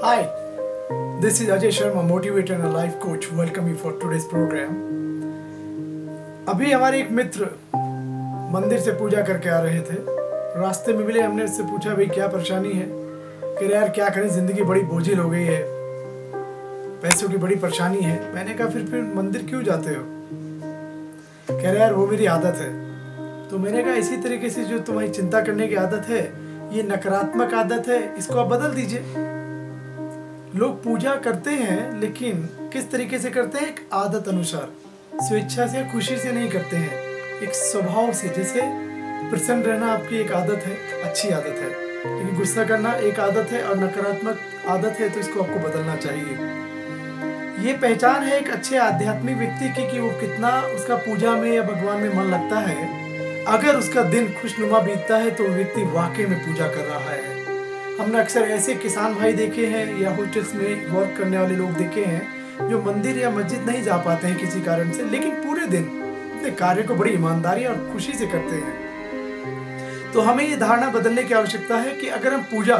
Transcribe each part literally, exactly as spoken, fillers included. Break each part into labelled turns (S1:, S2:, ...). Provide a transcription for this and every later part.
S1: Hi, this is Ajay Sharma, motivator and a life coach. Welcome you for today's program. अभी हमारे एक मित्र मंदिर से पूजा करके आ रहे थे। रास्ते में मिले, हमने उससे पूछा भाई क्या परेशानी है। कह रहे यार क्या करें, जिंदगी बड़ी बोझिल हो गई है, पैसों की बड़ी परेशानी है। मैंने कहा फिर फिर मंदिर क्यों जाते हो? कह रहे यार वो मेरी आदत है। तो मैंने कहा इसी तरीके से जो तुम्हारी चिंता करने की आदत है, ये नकारात्मक आदत है, इसको आप बदल दीजिए। लोग पूजा करते हैं लेकिन किस तरीके से करते हैं? एक आदत अनुसार, स्वेच्छा से, खुशी से नहीं करते हैं, एक स्वभाव से। जैसे प्रसन्न रहना आपकी एक आदत है, अच्छी आदत है, लेकिन गुस्सा करना एक आदत है और नकारात्मक आदत है, तो इसको आपको बदलना चाहिए। ये पहचान है एक अच्छे आध्यात्मिक व्यक्ति की कि वो कितना उसका पूजा में या भगवान में मन लगता है। अगर उसका दिन खुशनुमा बीतता है तो व्यक्ति वाकई में पूजा कर रहा है। हमने अक्सर ऐसे किसान भाई देखे हैं या होटल्स में वर्क करने वाले लोग देखे हैं जो मंदिर या मस्जिद नहीं जा पाते हैं किसी कारण से, लेकिन पूरे दिन अपने कार्य को बड़ी ईमानदारी और खुशी से करते हैं। तो हमें ये धारणा बदलने की आवश्यकता है कि अगर हम पूजा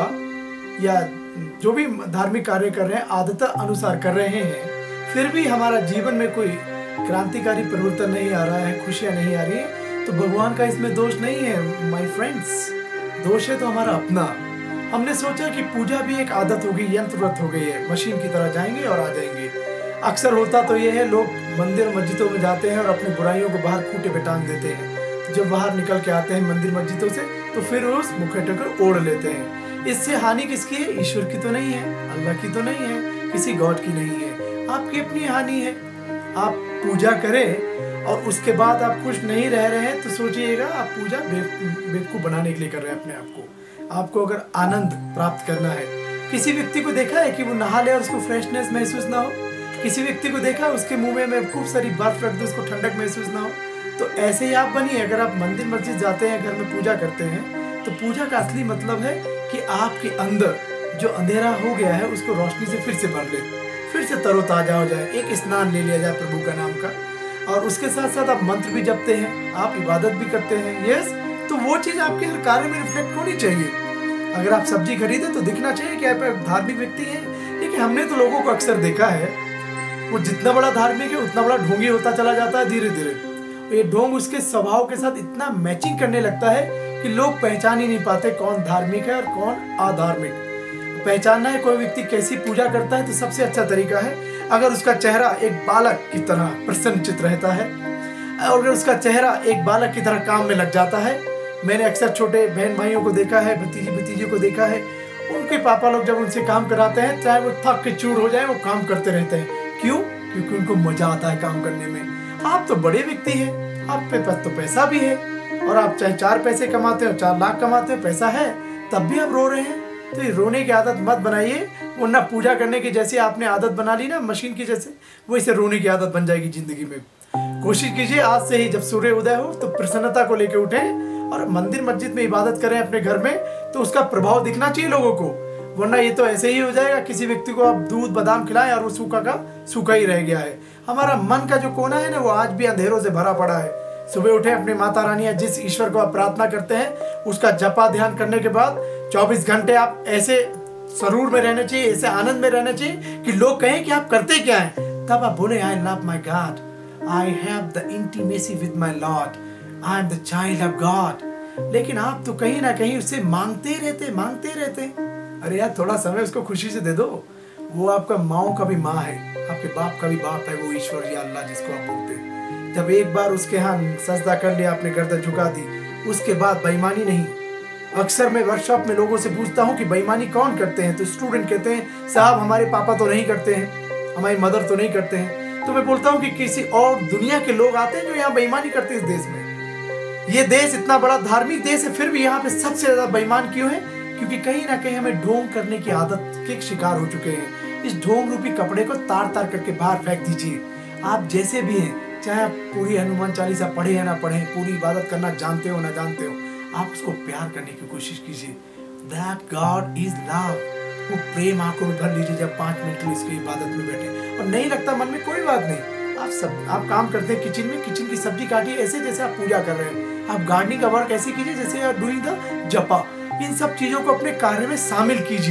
S1: या जो भी धार्मिक कार्य कर रहे हैं आदत अनुसार कर रहे हैं, फिर भी हमारा जीवन में कोई क्रांतिकारी परिवर्तन नहीं आ रहा है, खुशियाँ नहीं आ रही है, तो भगवान का इसमें दोष नहीं है माय फ्रेंड्स। दोष है तो हमारा अपना। हमने सोचा कि पूजा भी एक आदत हो गई, यंत्रवत हो गई है, मशीन की तरह जाएंगे और आ जाएंगे। अक्सर होता तो ये है, लोग मंदिर मस्जिदों में जाते हैं और अपनी बुराइयों को बाहर खूंटे पे टांग देते हैं। तो जब बाहर निकल के आते हैं मंदिर मस्जिदों से, तो फिर उस मुखौटे को ओढ़ लेते हैं। इससे हानि किसकी है? ईश्वर की तो नहीं है, अल्लाह की तो नहीं है, किसी गॉड की नहीं है, आपकी अपनी हानि है। आप पूजा करें और उसके बाद आप खुश नहीं रह रहे हैं तो सोचिएगा आप पूजा बेवकूफ़ बनाने के लिए कर रहे हैं अपने आप को। आपको अगर आनंद प्राप्त करना है, किसी व्यक्ति को देखा है कि वो नहा ले और उसको फ्रेशनेस महसूस ना हो? किसी व्यक्ति को देखा है उसके मुंह में मैं खूब सारी बर्फ रख दूं उसको ठंडक महसूस ना हो? तो ऐसे ही आप बनिए। अगर आप मंदिर मस्जिद जाते हैं, घर में पूजा करते हैं, तो पूजा का असली मतलब है कि आपके अंदर जो अंधेरा हो गया है उसको रोशनी से फिर से भर ले, फिर से तरोताजा हो जाए, एक स्नान ले लिया जाए प्रभु का नाम का। और उसके साथ साथ आप मंत्र भी जपते हैं, आप इबादत भी करते हैं, यस, तो वो चीज़ आपके हर कार्य में रिफ्लेक्ट होनी चाहिए। अगर आप सब्जी खरीदे तो दिखना चाहिए कि आप धार्मिक व्यक्ति हैं। लेकिन हमने तो लोगों को अक्सर देखा है, वो जितना बड़ा धार्मिक है उतना बड़ा ढोंगी होता चला जाता है धीरे धीरे। ये ढोंग उसके स्वभाव के साथ इतना मैचिंग करने लगता है कि लोग पहचान ही नहीं पाते कौन धार्मिक है और कौन अधार्मिक। पहचानना है कोई व्यक्ति कैसी पूजा करता है, तो सबसे अच्छा तरीका है अगर उसका चेहरा एक बालक की तरह प्रसन्नचित रहता है और अगर उसका चेहरा एक बालक की तरह काम में लग जाता है। मैंने अक्सर छोटे बहन भाइयों को देखा है, भतीजी भतीजे को देखा है, उनके पापा लोग जब उनसे काम कराते हैं, चाहे वो थक के चूर हो जाए, वो काम करते रहते हैं। क्यों? क्योंकि उनको मजा आता है काम करने में। आप तो बड़े व्यक्ति हैं, आप पे पास तो पैसा भी है, और आप चाहे चार पैसे कमाते हो, चार लाख कमाते हो, पैसा है, तब भी आप रो रहे हैं। तो ये रोने की आदत मत बनाइए, वरना पूजा करने की जैसी आपने आदत बना ली ना मशीन की जैसे, वैसे रोने की आदत बन जाएगी जिंदगी में। कोशिश कीजिए आज से ही जब सूर्य उदय हो तो प्रसन्नता को लेकर उठें और मंदिर मस्जिद में इबादत करें अपने घर में, तो उसका प्रभाव दिखना चाहिए लोगों को। वरना ये तो ऐसे ही हो जाएगा, किसी व्यक्ति को आप दूध बादाम खिलाएं और वो सूखा का सूखा ही रह गया है। हमारा मन का जो कोना है ना, वो आज भी अंधेरों से भरा पड़ा है। सुबह उठे, अपने माता रानी या जिस ईश्वर को आप प्रार्थना करते हैं उसका जपा ध्यान करने के बाद चौबीस घंटे आप ऐसे सरूर में रहना चाहिए, ऐसे आनंद में रहना चाहिए कि लोग कहें कि आप करते क्या हैं। तब आप बोले I love my God, I have the intimacy with my Lord, I am the child of God. लेकिन आप तो कहीं ना कहीं उससे मांगते रहते मांगते रहते अरे यार थोड़ा समय उसको खुशी से दे दो। वो आपका माओ का भी माँ है, आपके बाप का भी बाप है, वो ईश्वर या अल्लाह जिसको आप बोलते हैं। जब एक बार उसके यहाँ सजदा कर लिया, आपने गर्दन झुका दी, उसके बाद बेईमानी नहीं। अक्सर मैं वर्कशॉप में लोगों से पूछता हूँ कि बेईमानी कौन करते हैं, तो स्टूडेंट कहते हैं साहब हमारे पापा तो नहीं करते हैं, हमारी मदर तो नहीं करते हैं। तो मैं बोलता हूँ कि किसी और दुनिया के लोग आते हैं जो यहाँ बेईमानी करते हैं इस देश में। ये देश इतना बड़ा धार्मिक देश है, फिर भी यहाँ पे सबसे ज्यादा बेईमान क्यों है? क्योंकि कहीं ना कहीं हमें ढोंग करने की आदत के शिकार हो चुके हैं। इस ढोंग रूपी कपड़े को तार तार करके बाहर फेंक दीजिए। आप जैसे भी हैं, चाहे आप पूरी हनुमान चालीसा पढ़े या ना पढ़े, पूरी इबादत करना जानते हो ना जानते हो, आप उसको प्यार करने की कोशिश कीजिए। That God is love। वो प्रेम आंखों में भर लीजिए जब पाँच मिनट के लिए इसकी इबादत में बैठे। और नहीं लगता मन में, कोई बात नहीं, आप सब आप काम करते हैं किचन में, किचन की सब्जी काटिए ऐसे जैसे आप पूजा कर रहे हैं। आप गार्डनिंग का वर्क ऐसे कीजिए जैसे आप डूइंग द जपा। इन सब चीज़ों को अपने कार्य में शामिल कीजिए।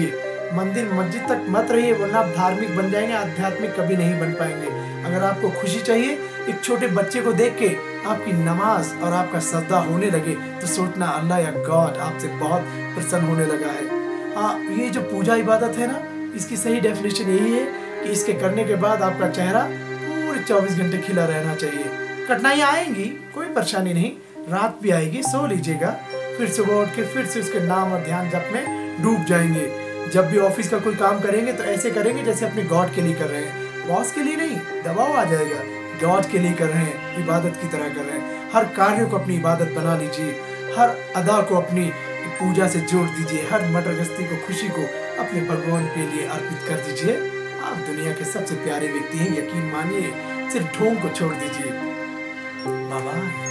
S1: मंदिर मस्जिद तक मत रहिए, वरना आप धार्मिक बन जाएंगे, आध्यात्मिक कभी नहीं बन पाएंगे। अगर आपको खुशी चाहिए, एक छोटे बच्चे को देख के आपकी नमाज और आपका सजदा होने लगे तो सोचना अल्लाह या गॉड आपसे बहुत प्रसन्न होने लगा है। हाँ, ये जो पूजा इबादत है ना, इसकी सही डेफिनेशन यही है कि इसके करने के बाद आपका चेहरा पूरे चौबीस घंटे खिला रहना चाहिए। कठिनाइयाँ आएंगी, कोई परेशानी नहीं, रात भी आएगी, सो लीजिएगा, फिर सुबह उठ के फिर से उसके नाम और ध्यान जप में डूब जाएंगे। जब भी ऑफिस का कोई काम करेंगे तो ऐसे करेंगे जैसे अपने गॉड के लिए कर रहे हैं, बॉस के लिए नहीं, दबाव आ जाएगा, गॉड के लिए कर रहे हैं, इबादत की तरह कर रहे हैं। हर कार्य को अपनी इबादत बना लीजिए, हर अदा को अपनी पूजा से जोड़ दीजिए, हर मटर गश्ती को, खुशी को अपने भगवान के लिए अर्पित कर दीजिए। आप दुनिया के सबसे प्यारे व्यक्ति हैं, यकीन मानिए, सिर्फ ढोंग को छोड़ दीजिए। बाबा।